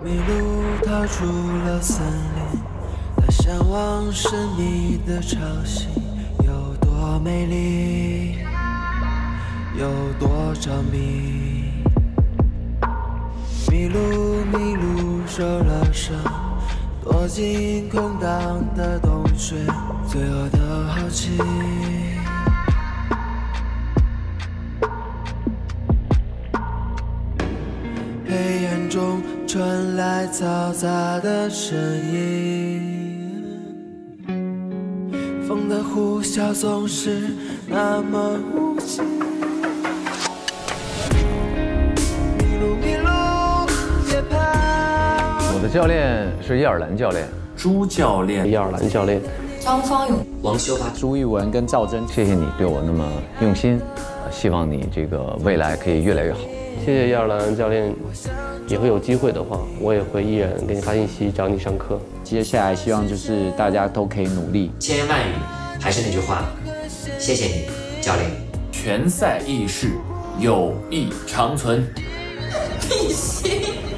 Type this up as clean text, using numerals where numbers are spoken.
迷路逃出了森林，他向往神秘的潮汐，有多美丽，有多着迷。迷路受了伤，躲进空荡的洞穴，罪恶的好奇。黑暗中传来嘈杂的声音，风的呼啸总是那么无情。迷路，别怕。 我的教练是叶尔兰教练， 朱教练， 叶尔兰教练， 张方勇、 王修发、 朱一文跟赵真， 谢谢你对我那么用心，希望你这个未来可以越来越好。 谢谢叶尔兰教练，以后有机会的话，我也会依然给你发信息找你上课。 接下来希望就是大家都可以努力。 千言万语，还是那句话，谢谢你，教练。 拳赛易逝，友谊长存。 必须。